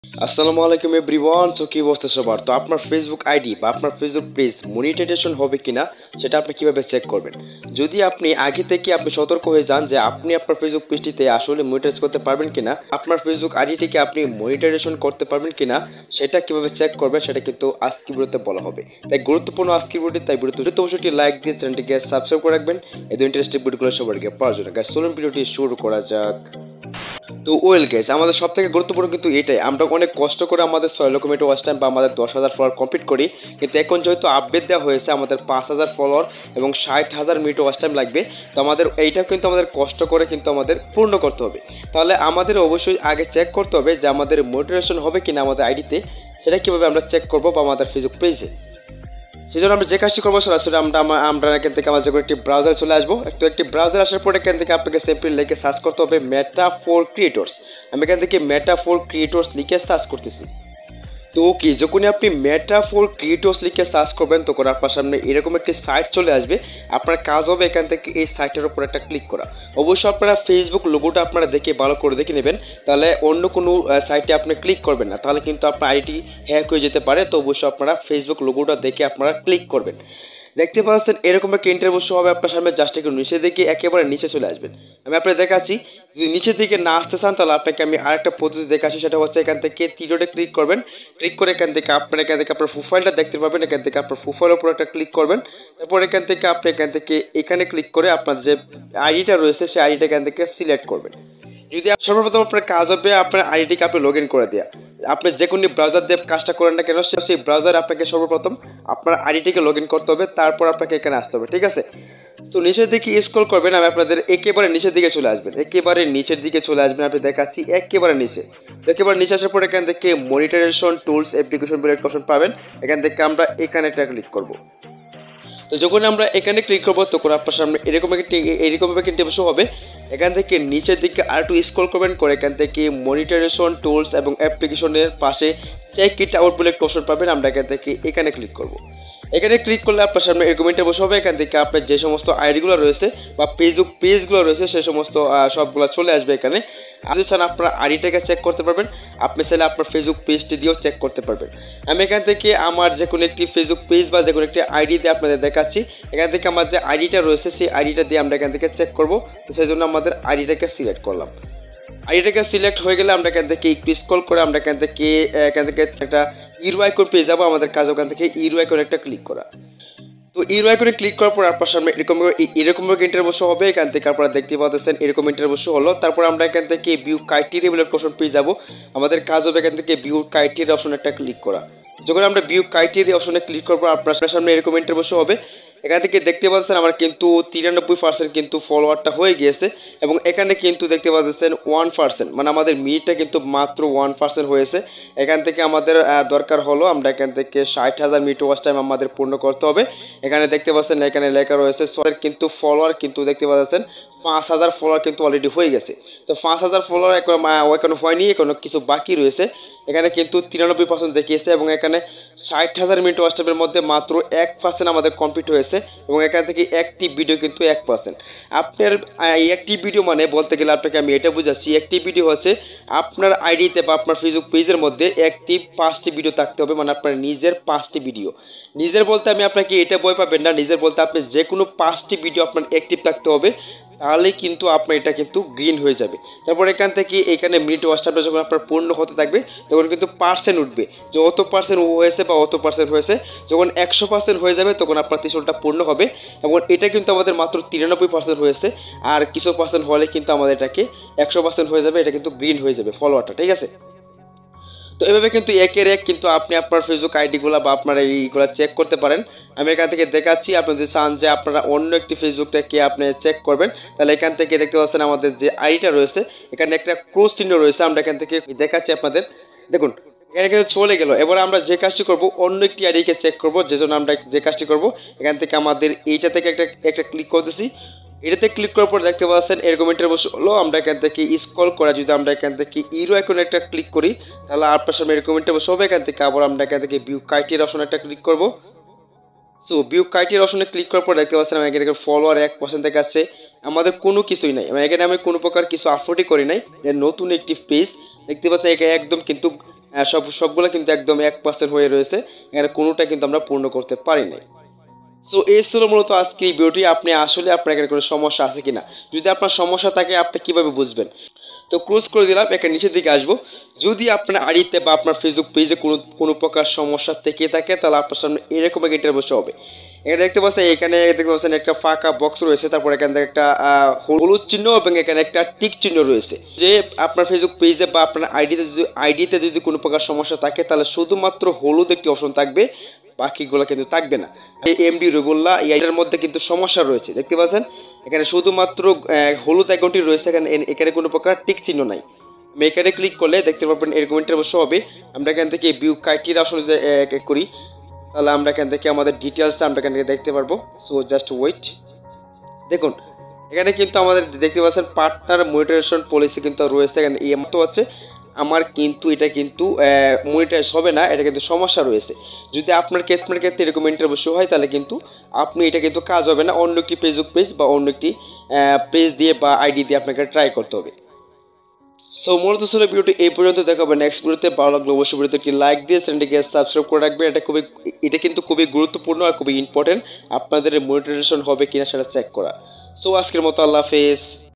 আসসালামু আলাইকুম everyone. So কি অবস্থা সবার? তো আপনার ফেসবুক আইডি বা আপনার ফেসবুক পেজ মনিটাইজেশন হবে কিনা সেটা আপনি কিভাবে চেক করবেন। যদি আপনি আগে থেকে আপনি সতর্ক হয়ে যান যে আপনি আপনার ফেসবুক পেজটিতে আসলে মনিটাইজ করতে পারবেন কিনা, আপনার ফেসবুক আইডিটিকে আপনি মনিটাইজেশন করতে পারবেন কিনা সেটা কিভাবে চেক করবেন সেটা কিন্তু আজকের ভিডিওতে বলা হবে। তাই গুরুত্বপূর্ণ আজকের ভিডিও, তাই ভিডিওতে অবশ্যই লাইক দিয়ে চ্যানেলটিকে সাবস্ক্রাইব করে রাখবেন এই ইন্টারেস্টিং ভিডিওগুলো সবাইকে পাওয়ার জন্য। গাইস চলুন ভিডিওটি শুরু করা যাক। তো ওয়েল গাইস, আমাদের সব থেকে গুরুত্বপূর্ণ কিন্তু এটাই, আমরা অনেক কষ্ট করে আমাদের 6 লক্ষ মিটার ওয়াচ টাইম বা আমাদের 10,000 ফলোয়ার কমপ্লিট করি, কিন্তু এখন যেহেতু আপডেট দেওয়া হয়েছে আমাদের 5,000 ফলোয়ার এবং 60,000 মিটার ওয়াচ টাইম লাগবে। তো আমাদের এইটাও কিন্তু আমাদের কষ্ট করে কিন্তু আমাদের পূর্ণ করতে হবে। তাহলে আমাদের অবশ্যই আগে চেক করতে হবে যে আমাদের মোটিভেশন হবে কিনা আমাদের আইডিতে, সেটা কীভাবে আমরা চেক করবো বা আমাদের ফেসবুক পেজে। সেজন্য আমরা যে কাজটি করবো সরাসরি আমরা এখান থেকে আমার যে একটি ব্রাউজার চলে আসবো। একটি ব্রাউজার আসার পরে এখান থেকে আপনাকে সিম্পলি লিখে সার্চ করতে হবে 𝗦𝗢𝗧। আমি এখান থেকে 𝗦𝗢𝗧 লিখে সার্চ করতেছি। তো ওকে, যখনই আপনি 𝗦𝗢𝗧 লিখে সার্চ করবেন তখন আপনার সামনে এরকম একটি সাইট চলে আসবে। আপনার কাজ হবে এখান থেকে এই সাইটের উপর একটা ক্লিক করা। অবশ্যই আপনারা ফেসবুক লোগোটা আপনারা দেখে ভালো করে দেখে নেবেন, তাহলে অন্য কোনো সাইটে আপনি ক্লিক করবেন না, তাহলে কিন্তু আপনার আইডি হ্যাক হয়ে যেতে পারে। তো অবশ্যই আপনারা ফেসবুক লোগোটা দেখে আপনারা ক্লিক করবেন। দেখতে পাচ্ছেন এরকম একটা ইন্টারভিউ শো হবে আপনার সামনে, জাস্ট একটু নিচের দিকে একেবারে নিচে চলে আসবেন। আমি আপনাকে দেখাচ্ছি, যদি নিচের দিকে না আসতে চান তাহলে আপনাকে আমি আরেকটা পদ্ধতি দেখাচ্ছি, সেটা হচ্ছে এখান থেকে তীরটা ক্লিক করবেন। ক্লিক করে এখান থেকে আপনার প্রোফাইলটা দেখতে পাবেন। এখান থেকে আপনার প্রোফাইলের উপর একটা ক্লিক করবেন। তারপর এখান থেকে আপনি এখানে ক্লিক করে আপনার যে আইডিটা রয়েছে সেই আইডিটা এখান থেকে সিলেক্ট করবেন। যদি সর্বপ্রথম আপনার কাজ হবে আপনার আইডিটিকে আপনি লগ ইন করে দেওয়া। আপনি যে কোনো ব্রাউজার দিয়ে কাজটা করেন না কেন, সেই ব্রাউজার আপনাকে সর্বপ্রথম আপনার আইডিটিকে লগ ইন করতে হবে, তারপর আপনাকে এখানে আসতে হবে, ঠিক আছে? তো নিচের দিকে স্ক্রল করবেন, আমি আপনাদের একেবারে নিচের দিকে চলে আসবেন। একেবারে নিচের দিকে চলে আসবেন, আপনি দেখাচ্ছি একেবারে নিচে। একেবারে নিচে আসার পর এখান থেকে মনিটাইজেশন টুলস অ্যাপ্লিকেশন বলে একটা অপশন পাবেন। এখান থেকে আমরা এখানে একটা ক্লিক করব। তো যখন আমরা এখানে ক্লিক করবো তখন আপনার সামনে এরকম একটি ইন্টারভিউ শো হবে। এখান থেকে নিচের দিকে আর একটু স্ক্রল করবেন, করে এখান থেকে মনিটাইজেশন টুলস এবং অ্যাপ্লিকেশনের পাশে চেক ইট আউট বলে একটা অপশন পাবেন। আমরা এখান থেকে এখানে ক্লিক করব। এখানে ক্লিক করলে আপনার সামনে এরকম ইন্টারভিউ হবে। এখান থেকে আপনার যে সমস্ত আইডিগুলো রয়েছে বা পেজগুলো রয়েছে সেই সমস্ত সবগুলো চলে আসবে এখানে। আপনি চান আপনার আইডিটাকে চেক করতে পারবেন, আপনি চাইলে আপনার ফেসবুক পেজটি দিয়েও চেক করতে পারবেন। আমি এখান থেকে আমার যে কোনো একটি ফেসবুক পেজ বা যে কোনো একটি আইডি দিয়ে আপনাদের দেখাচ্ছি। এখান থেকে আমার যে আইডিটা রয়েছে সেই আইডিটা দিয়ে আমরা এখান থেকে চেক করবো। তো সেই জন্য আমাদের আইডিটাকে সিলেক্ট করলাম। আইডিটাকে সিলেক্ট হয়ে গেলে আমরা এখান থেকে একটু স্ক্রল করে আমরা এখান থেকে একটা ইউর আইকন পেয়ে যাবো। আমাদের কাজ ওখান থেকে ইউর আইকনে একটা ক্লিক করা। তো ইউর আইকনে ক্লিক করার পর আপনার সামনে এরকম ইন্টারভিউ শো হবে। এখান থেকে আপনারা দেখতে পাচ্ছেন এরকম ইন্টারভিউ শো হলো। তারপর আমরা এখান থেকে ভিউ ক্রাইটেরিয়া বলে অপশন পেয়ে যাবো। আমাদের কাজ হবে এখান থেকে ভিউ ক্রাইটেরিয়া অপশন একটা ক্লিক করা। যখন আমরা ভিউ ক্রাইটেরিয়া অপশনে ক্লিক করবো আপনার সামনে এরকম ইন্টারভিউ শো হবে। এখান থেকে দেখতে পাচ্ছেন আমার কিন্তু 93% কিন্তু ফলোয়ারটা হয়ে গিয়েছে, এবং এখানে কিন্তু দেখতে পাচ্ছেন 1%, মানে আমাদের মিনিটটা কিন্তু মাত্র 1% হয়েছে। এখান থেকে আমাদের দরকার হলো আমরা এখান থেকে 60,000 মিনিট ওয়াচ টাইম আমাদের পূর্ণ করতে হবে। এখানে দেখতে পাচ্ছেন এখানে লেখা রয়েছে কিন্তু ফলোয়ার কিন্তু দেখতে পাচ্ছেন 5,000 ফলোয়ার কিন্তু অলরেডি হয়ে গেছে। তো 5,000 ফলোয়ার এখন হয়নি, এখনো কিছু বাকি রয়েছে। এখানে কিন্তু 93% দেখিয়েছে, এবং এখানে 60,000 মিনিট ওয়াচ টাইমের মধ্যে মাত্র 1% আমাদের কমপ্লিট হয়েছে, এবং এখান থেকে একটি ভিডিও কিন্তু 1%। আপনার একটি ভিডিও মানে বলতে গেলে আপনাকে আমি এটা বুঝাচ্ছি, একটি ভিডিও হচ্ছে আপনার আইডিতে বা আপনার ফেসবুক পেজের মধ্যে 5টি ভিডিও থাকতে হবে, মানে আপনার নিজের 5টি ভিডিও। নিজের বলতে আমি আপনাকে এটা বই পাবেন না, নিজের বলতে আপনি যে কোনো 5টি ভিডিও আপনার অ্যাক্টিভ থাকতে হবে, তাহলে কিন্তু আপনার এটা কিন্তু গ্রিন হয়ে যাবে। তারপর এখান থেকে এখানে মিনিট ওয়াচ টাইমটা যখন আপনার পূর্ণ হতে থাকবে তখন কিন্তু পার্সেন্ট উঠবে, যে অত পার্সেন্ট হয়েছে বা অত পার্সেন্ট হয়েছে। যখন 100% হয়ে যাবে তখন আপনার 300টা পূর্ণ হবে, এবং এটা কিন্তু আমাদের মাত্র 93% হয়েছে। আর কিছু পার্সেন্ট হলে কিন্তু আমাদের এটাকে 100% হয়ে যাবে, এটা কিন্তু গ্রিন হয়ে যাবে ফলোয়ারটা, ঠিক আছে? তো এভাবে কিন্তু একের এক কিন্তু আপনি আপনার ফেসবুক আইডিগুলো বা আপনার এইগুলো চেক করতে পারেন। আমি এখান থেকে দেখাচ্ছি, আপনি যদি চান যে আপনারা অন্য একটি ফেসবুকটাকে আপনি চেক করবেন, তাহলে এখান থেকে দেখতে পাচ্ছেন আমাদের যে আইডিটা রয়েছে এখানে একটা ক্রস চিহ্ন রয়েছে। আমরা এখান থেকে দেখাচ্ছি আপনাদের, দেখুন এখানে কিন্তু চলে গেল। এবার আমরা যে কাজটি করব অন্য একটি আইডিকে চেক করব, যে জন্য আমরা যে কাজটি করব এখান থেকে আমাদের এইটা থেকে একটা ক্লিক করতেছি। এটাতে ক্লিক করার পর দেখতে পাচ্ছেন এরকম ইন্টারভিউ হলো। আমরা এখান থেকে স্ক্রল করা, যদি আমরা এখান থেকে ইউরো আইকনে একটা ক্লিক করি তাহলে আপনার সামনে এরকম ইন্টারভিউ হবে। এখান থেকে আবার আমরা এখান থেকে ভিউ ক্রাইটেরিয়া অপশন একটা ক্লিক করব। সো ভিউ ক্রাইটেরিয়া অপশনে ক্লিক করার পর দেখতে পাচ্ছেন এখানে ফলোয়ার 1% দেখাচ্ছে, আমাদের কোনো কিছুই নাই, মানে এখানে আমি কোনো প্রকার কিছু আপলোডই করি নাই। নতুন একটি পেজ দেখতে পাচ্ছেন এখানে একদম কিন্তু সবগুলো কিন্তু একদম 1% হয়ে রয়েছে, এখানে কোনোটা কিন্তু আমরা পূর্ণ করতে পারি নাই। সো এই ছিল মূলত আজকে এই ভিডিওটি। আপনি আসলে আপনার এখানে কোনো সমস্যা আছে কিনা, যদি আপনার সমস্যা থাকে আপনি কিভাবে বুঝবেন। তো ক্লোজ করে দিলাম, এখানে নিচের দিকে আসবো। যদি আপনার আইডিতে বা আপনার ফেসবুক পেজে কোনো প্রকার সমস্যা থেকে থাকে তাহলে আপনার সামনে এরকম একটা ইন্টারভিউ হবে। এখানে দেখতে পাচ্ছেন, এখানে দেখতে পাচ্ছেন একটা ফাঁকা বক্স রয়েছে, তারপর এখানে একটা হলুদ চিহ্ন এবং এখানে একটা টিক চিহ্ন রয়েছে। যে আপনার ফেসবুক পেজে বা আপনার আইডিতে যদি কোনো প্রকার সমস্যা থাকে তাহলে শুধুমাত্র হলুদ একটি অপশন থাকবে, বাকিগুলো কিন্তু থাকবে না। এই এমডি রবিউল্লাহ এটার মধ্যে কিন্তু সমস্যা রয়েছে, দেখতে পাচ্ছেন এখানে শুধুমাত্র হলুদ আইকনটি রয়েছে, এখানে কোনো প্রকার টিক চিহ্ন নাই। আমি এখানে ক্লিক করলে দেখতে পাবেন এরকম অবশ্য হবে। আমরা এখান থেকে ভিউ ক্রাইটেরিয়া অপশন করি, তাহলে আমরা এখান থেকে আমাদের ডিটেলস আমরা এখান থেকে দেখতে পারবো। সো জাস্ট ওয়েট, দেখুন এখানে কিন্তু আমাদের দেখতে পাচ্ছেন পার্টনার মনিটাইজেশন পলিসি কিন্তু রয়েছে, এখানে তো আছে। আমার কিন্তু এটা কিন্তু মনিটাইজ হবে না, এটা কিন্তু সমস্যা রয়েছে। যদি আপনার ক্ষেত্রে এরকম ইন্টারভিউ হয় তাহলে কিন্তু আপনি এটা কিন্তু কাজ হবে না, অন্য একটি ফেসবুক পেজ বা অন্য একটি পেজ দিয়ে বা আইডি দিয়ে আপনাকে ট্রাই করতে হবে। সো মূলত ছিল ভিডিওটি এই পর্যন্ত, দেখাবো নেক্সট ভিডিওতে। ভালো লাগলো অবশ্যই ভিডিওতে একটি লাইক দিয়ে চ্যানেলটিকে সাবস্ক্রাইব করে রাখবেন। এটা কিন্তু খুবই গুরুত্বপূর্ণ আর খুবই ইম্পর্টেন্ট আপনাদের মনিটাইজেশন হবে কিনা সেটা চেক করা। সো আজকের মতো আল্লাহ হাফেজ।